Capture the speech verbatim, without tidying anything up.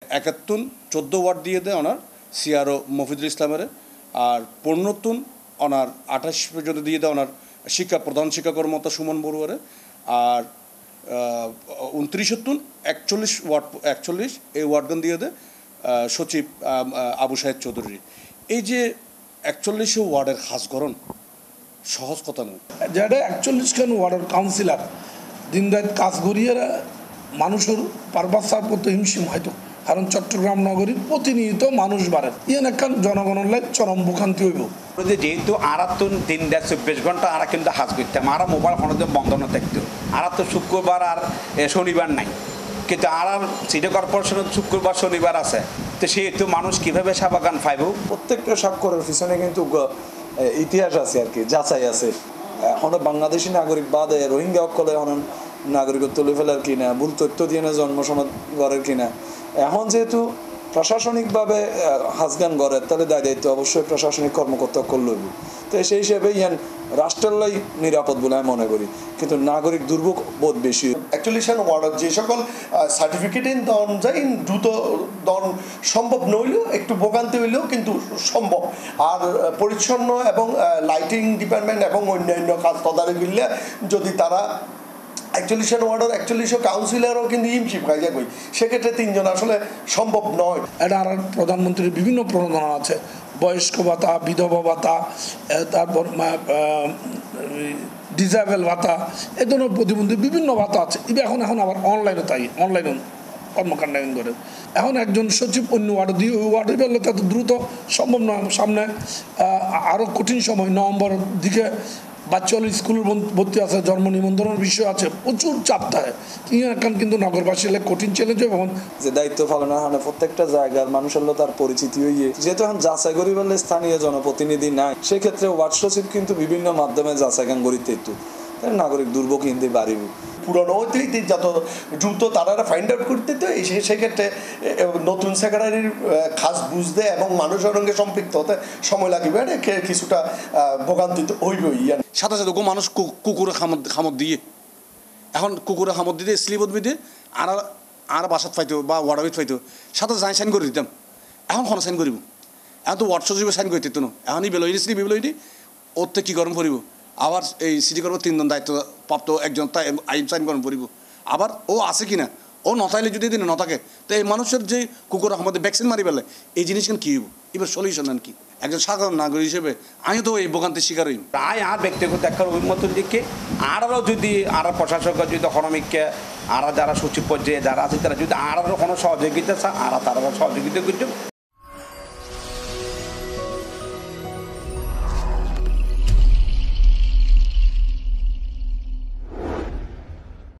একাত্তর চোদ্দো ওয়ার্ড দিয়ে দেয় ওনার সিআরও মফিদুল ইসলামের, আর পনেরোতুন ওনার আঠাশ পর্যন্ত দিয়ে দেয় ওনার শিক্ষা প্রধান শিক্ষা কর্মকর্তা সুমন বড়ুয়ারে, আর উনত্রিশতুন একচল্লিশ ওয়ার্ড একচল্লিশ এই ওয়ার্ডগান দিয়ে দেয় সচিব আবু সাহেদ চৌধুরী। এই যে একচল্লিশ ওয়ার্ডের খাসগরণ সহজ কথা নয়, যেটা একচল্লিশ খান ওয়ার্ডের কাউন্সিলর দিন রাত কাজ করিয়ে মানুষের পারবাসার প্রতি হিমশিম হয়তো, কারণ চট্টগ্রাম নগরীর প্রতিনিয়ত মানুষ বাড়ে ইয়ে একখান জনগণের লাই চরম ভোগান্তি হইব। যেহেতু আরাত্তন দিন দেড় চব্বিশ ঘন্টা আরা কিন্তু হাজ করতাম, আরা মোবাইল ফোন বন্ধ না থাকতো, আরা তো শুক্রবার আর শনিবার নাই, কিন্তু আর সিটি কর্পোরেশনের শুক্রবার শনিবার আছে, তো সেহেতু মানুষ কীভাবে সাবাগান পাইব? প্রত্যেকটা স্বাক্ষরের পিছনে কিন্তু ইতিহাস আছে আর কি, যাচাই আছে। এখন বাংলাদেশি নাগরিক বাদে রোহিঙ্গা অকলে এখন নাগরিকত্ব তুলে ফেলার কিনা, ভুল তথ্য দিয়ে না জন্মসনদ গড়ের কিনা, এখন যেহেতু প্রশাসনিকভাবে হাজগান গড়ের তাহলে দায় দায়িত্ব অবশ্যই প্রশাসনিক কর্মকর্তা করলে হইব। তো সেই হিসেবে ইয়ান রাষ্ট্রেরলাই নিরাপদ বলে আমি মনে করি, কিন্তু নাগরিক দুর্ভোগ বোধ বেশি। অ্যাকচুয়ালি ওয়ার্ডের যে সকল সার্টিফিকেট দন যায় দ্রুত দন সম্ভব নইলেও একটু ভোগান্তি হইলেও কিন্তু সম্ভব, আর পরিচ্ছন্ন এবং লাইটিং ডিপার্টমেন্ট এবং অন্যান্য কাজ তদারকি করলে যদি তারা একচল্লিশ ওয়ার্ডের একচল্লিশ কাউন্সিলরও কিন্তু ইমশিপ খাই যাক, সেক্ষেত্রে তিনজন আসলে সম্ভব নয়। এটা আর প্রধানমন্ত্রীর বিভিন্ন প্রণোদনা আছে, বয়স্ক ভাতা, বিধবা ভাতা, তারপর ডিসেবল ভাতা, এ ধরনের প্রতিবন্ধী বিভিন্ন ভাতা আছে। এটা এখন এখন আবার অনলাইনে তাই অনলাইনে কর্মকাণ্ড করে এখন একজন সচিব অন্য ওয়ার্ডে দিয়ে ওই ওয়ার্ডে পেলে তাতে দ্রুত সম্ভব নয়। সামনে আরও কঠিন সময় নভেম্বর দিকে বাচ্চাদের স্কুল ভর্তি আছে, জন্ম নিবন্ধনের বিষয় আছে, প্রচুর চাপ থাকে। এখন কিন্তু নগরবাসী হলে কঠিন চ্যালেঞ্জ এবং যে দায়িত্ব পালন হয় প্রত্যেকটা জায়গার মানুষের তার পরিচিতি হইয়ে, যেহেতু এখন যাচাই করি বললে স্থানীয় জনপ্রতিনিধি নাই, সেক্ষেত্রে ওয়ার্ড সচিব কিন্তু বিভিন্ন মাধ্যমে যাচাই গান করিতে একটু নাগরিক দুর্ভোগ কিন্তু বাড়িব। পুরনো ঐতিহ্য যত দ্রুত তারা ফাইন্ড আউট করতে, তো সেক্ষেত্রে নতুন সেক্রেটারির খাস বুঝতে এবং মানুষের সঙ্গে সম্পৃক্ত হতে সময় লাগবে, কিছুটা ভোগান্তিত হইবই। সাথে সাথে গো মানুষ কুকুরে খামদ খামদ দিয়ে এখন কুকুরে খামদ দিতে স্লিপত দিয়ে আর আর বাসাত পাইতো বা ওয়ার্ডাবিত পাইতো সাথে যাই সাইন করে দিতাম, এখন খন সাইন করিব, এখন তো ওয়ার্ড সচিবে সাইন করে দিত না, এখন এই বেলইনি স্লিপ বেলইনি ওর থেকে কী গরম করিব, আবার এই সিটি কর্পোরেশন তিনজন দায়িত্ব প্রাপ্ত একজন তাই আইন সাইন গরম করিব, আবার ও আছে কিনা, ও নথাইলে যদি দিন নথাকে তো এই মানুষের যে কুকুর আমাদের ভ্যাকসিন মারি পেলে এই জিনিস কেন কী হইব, এবার সলিউশন নেন কি? একজন সাধারণ নাগরিক হিসেবে আমি তো এই ভোগান্তির শিকার হইব। প্রায় আর ব্যক্তিগত একটা অভিমতের দিকে আরও যদি আর প্রশাসক যদি হরমিককে আর যারা সচিব পর্যায়ে যারা আছে তারা যদি আরও কোনো সহযোগিতা চা আর তারা সহযোগিতা করছে।